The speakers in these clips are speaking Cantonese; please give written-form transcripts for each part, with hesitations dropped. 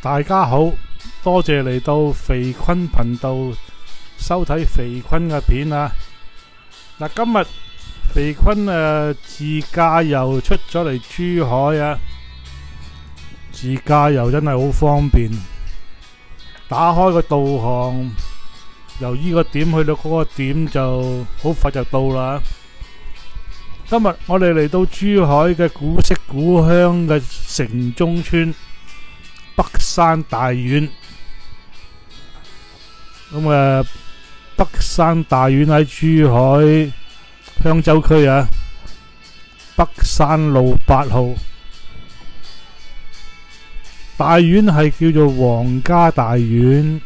大家好，多謝嚟到肥坤頻道收睇肥坤嘅片啊！嗱，今日肥坤自駕遊出咗嚟珠海啊！自駕遊真係好方便，打開個導航，由呢個點去到嗰個點就好快就到啦。今日我哋嚟到珠海嘅古色古香嘅城中村北山大院。咁北山大院喺珠海香洲區啊，北山路8號。大院係叫做皇家大院，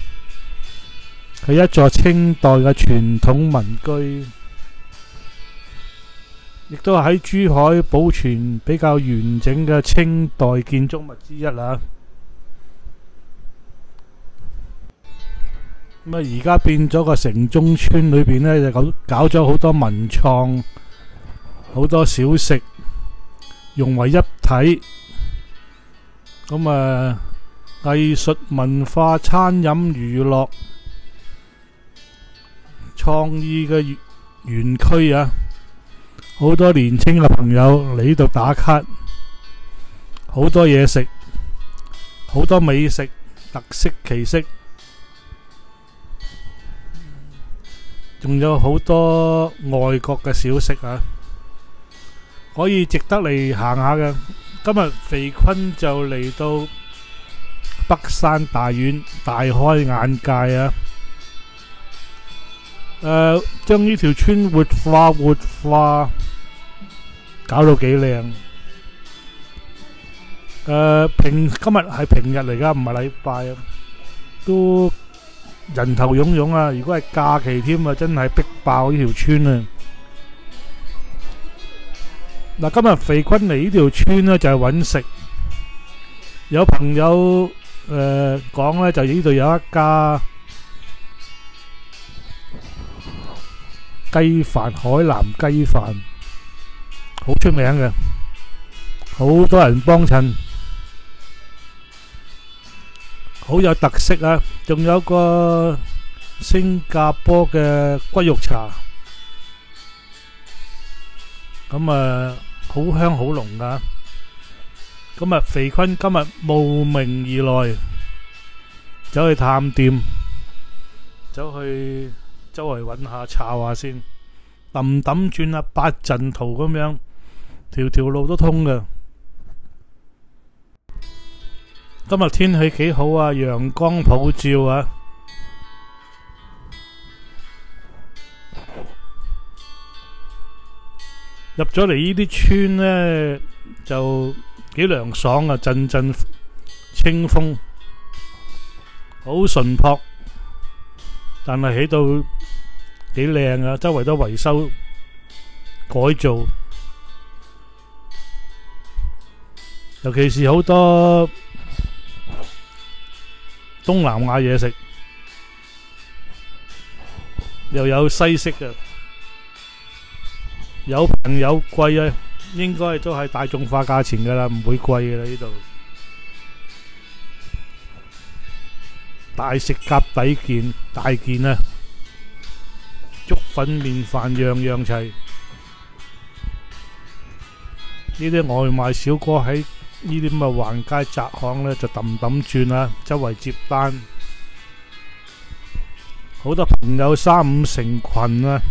係一座清代嘅傳統民居，亦都係喺珠海保存比較完整嘅清代建築物之一啦。咁而家變咗個城中村裏邊呢，就搞咗好多文創，好多小食融為一體。咁藝術文化、餐飲、娛樂、創意嘅園區啊，好多年輕嘅朋友嚟呢度打卡，好多嘢食，好多美食，特色奇色，仲有好多外國嘅小食啊，可以值得嚟行下嘅。今日肥坤就嚟到北山大院，大開眼界啊！將呢條村活化，搞到幾靚。今日係平日嚟噶，唔係禮拜啊，都人頭湧湧啊！如果係假期添啊，真係逼爆呢條村啊！嗱，今日肥坤嚟呢條村呢，就係揾食。有朋友講呢，就呢度有一家雞飯，海南雞飯好出名嘅，好多人幫襯，好有特色啊！仲有個新加坡嘅骨肉茶，咁好香好濃噶。咁肥坤今日慕名而來，走去探店，走去周圍揾下抄下先，揼轉啊八陣圖咁樣，條路都通嘅。今日天氣幾好啊，陽光普照啊！入咗嚟呢啲村呢，就幾涼爽啊，陣陣清風，好淳樸，但係起到幾靚啊！周圍都維修改造，尤其是好多東南亞嘢食，又有西式嘅。有平有貴啊，應該都係大眾化價錢噶啦，唔會貴噶啦呢度。大食夾底件大件啊，粥粉麵飯樣樣齊。呢啲外賣小哥喺呢啲咁嘅橫街窄巷呢，就揼轉啊，周圍接單。好多朋友3、5成群啊！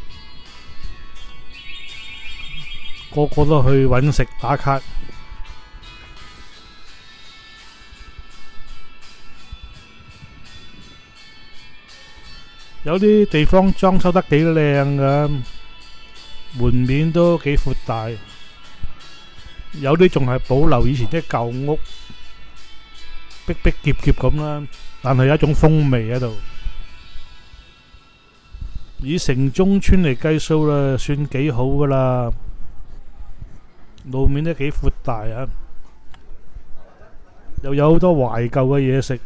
個個都去揾食打卡，有啲地方裝修得幾靚噶，門面都幾闊大，有啲仲係保留以前啲舊屋，逼夾咁啦，但係有一種風味喺度。以城中村嚟計數啦，算幾好噶啦。路面都幾闊大啊，又有好多懷舊嘅嘢食。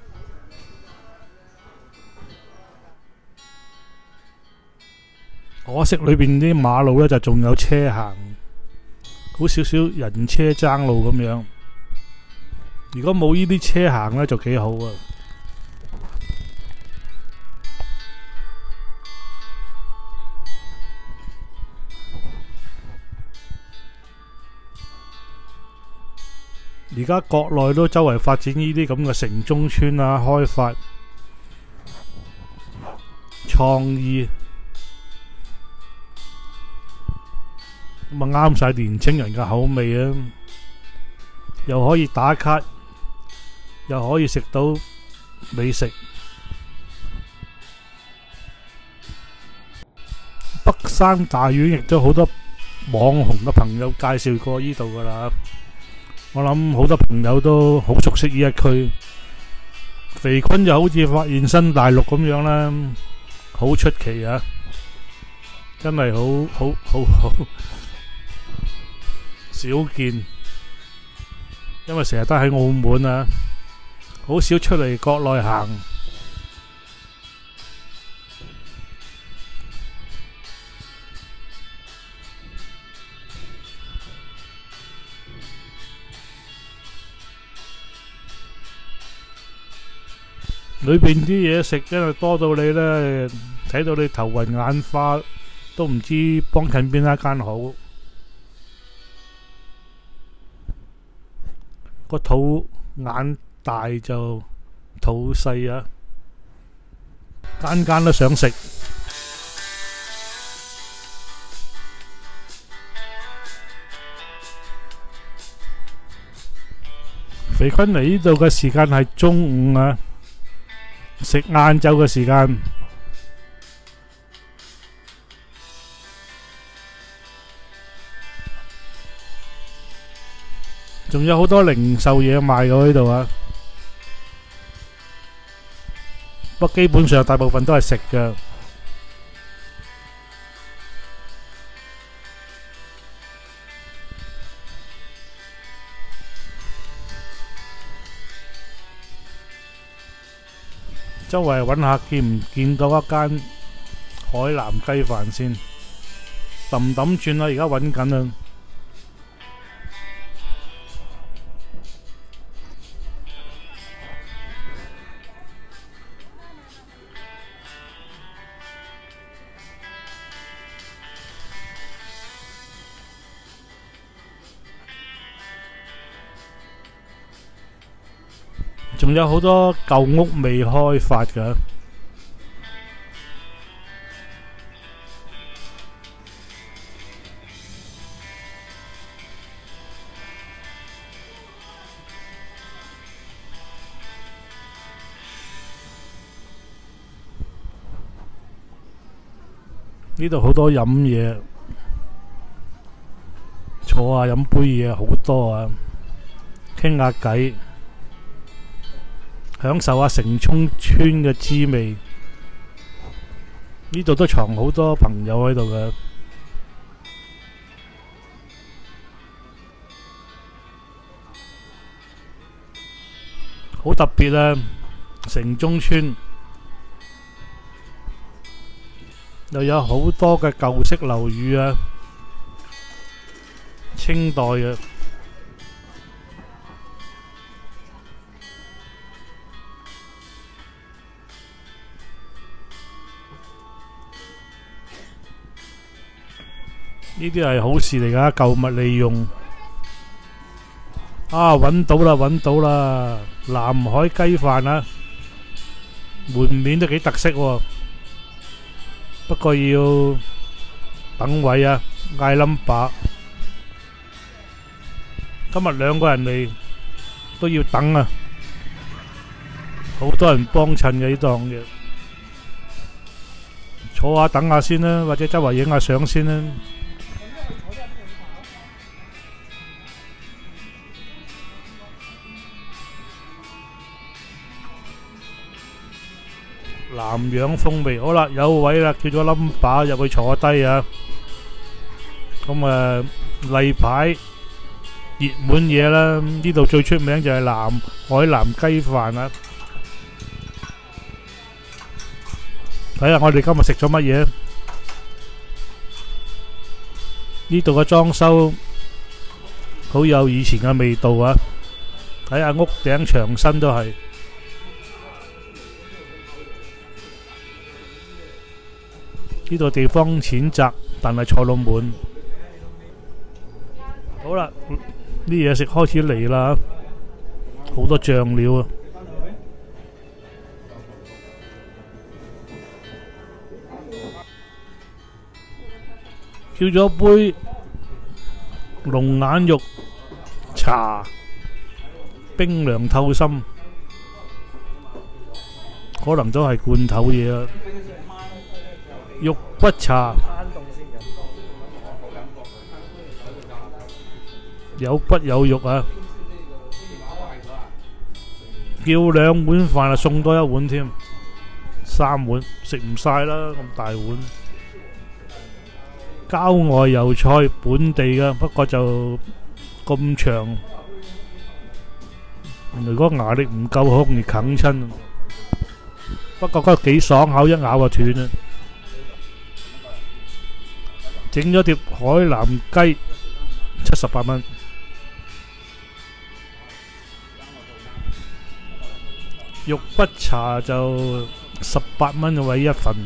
可惜裏邊啲馬路呢，就仲有車行，好少少人車爭路咁樣。 如果冇呢啲車行呢，就幾好啊！而家國內都周圍發展呢啲咁嘅城中村啊，開發創意，咁啊啱晒年青人嘅口味啊！又可以打卡，又可以食到美食。北山大院亦都好多網紅嘅朋友介紹過呢度噶啦。我諗好多朋友都好熟悉呢一區，肥坤就好似發現新大陸咁樣啦，好出奇啊！真係好少見，因為成日都喺澳門啊，好少出嚟國內行。裏邊啲嘢食真係多到你呢，睇到你頭暈眼花，都唔知幫襯邊一間好。個肚眼大就肚細啊，間間都想食。肥坤嚟呢度嘅時間係中午啊。食晏晝嘅時間，仲有好多零售嘢賣嘅喺度啊！不過基本上大部分都係食嘅。周圍揾下見唔見到一間海南雞飯先，揼揼轉啦，而家揾緊啦。仲有好多舊屋未開發㗎，呢度好多飲嘢，坐下飲杯嘢好多啊，傾下偈。享受下城中村嘅滋味，呢度都藏好多朋友喺度嘅，好特別啊！城中村又有好多嘅舊式樓宇啊，清代嘅。呢啲係好事嚟㗎，舊物利用。啊，揾到啦，揾到啦！南海雞飯啊，門面都幾特色喎。不過要等位啊，嗌number。今日2個人嚟都要等啊，好多人幫襯嘅呢檔嘢。坐下等下先啦，或者周圍影下相先啦。南洋風味，好啦，有位啦，叫咗number入去坐低啊。咁例牌熱門嘢啦，呢度最出名就係海南雞飯啦。睇下我哋今日食咗乜嘢？呢度嘅裝修好有以前嘅味道啊， 睇下屋頂牆身都係。呢度地方淺窄，但係坐到滿。好啦，啲嘢食開始嚟啦，好多醬料啊！叫咗杯龍眼肉茶，冰涼透心，可能都係罐頭嘢啊！肉骨茶，有骨有肉啊！叫2碗飯啊，送多1碗添，3碗食唔晒啦，咁大碗。郊外油菜，本地嘅，不過就咁長，如果牙力唔夠，好容易啃親。不過嗰個幾爽口，一咬就斷啦。整咗碟海南雞，78蚊。肉骨茶就18蚊位一份。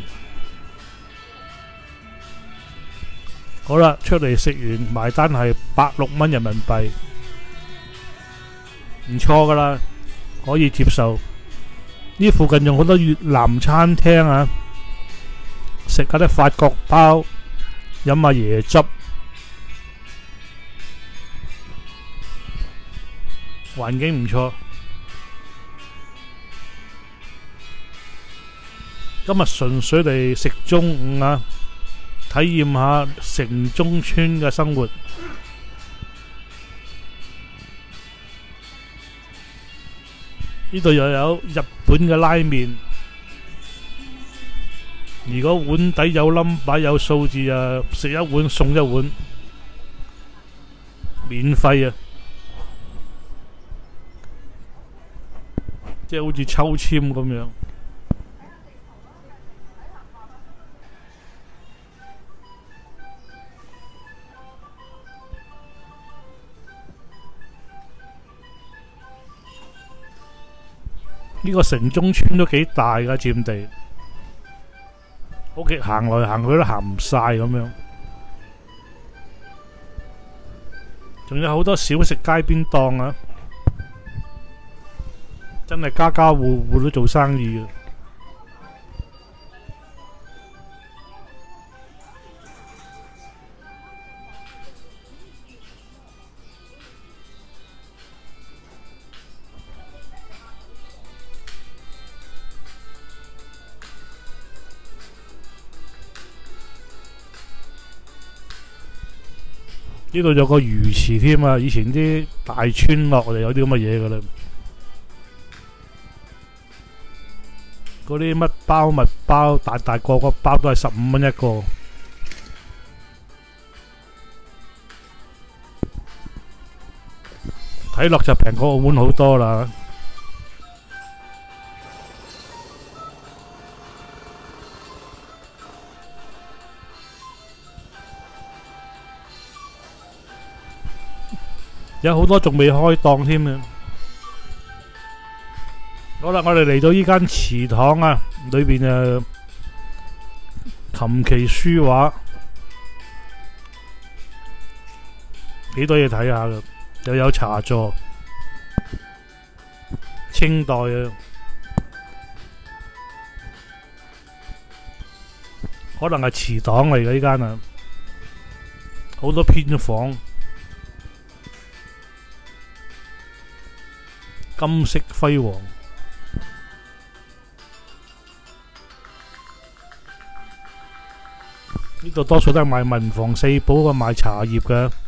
好啦，出嚟食完埋單係106蚊人民幣，唔錯噶啦，可以接受。呢附近仲好多越南餐廳啊，食下啲法國包，飲下椰汁，環境唔錯。今日純粹嚟食中午啊，體驗下城中村嘅生活。呢度又有日本嘅拉麵，如果碗底有冧有數字啊，食1碗送1碗，免費啊！即係好似抽籤咁樣。呢個城中村都幾大㗎，佔地，屋企行來行去都行唔晒咁樣。仲有好多小食街邊檔啊，真係家家戶戶都做生意嘅。呢度有個魚池添啊！以前啲大村落就有啲咁嘅嘢噶啦。嗰啲乜包物包，大大個包都係15蚊一個。睇落就平過澳門好多啦。有好多仲未開檔添啊！好啦，我哋嚟到呢間祠堂啊，裏邊琴棋書畫，幾多嘢睇下噶，又有茶座，清代啊，可能係祠堂嚟嘅呢間啊，好多偏房。金色輝煌，呢度多數都係賣文房四寶啊，賣茶葉嘅。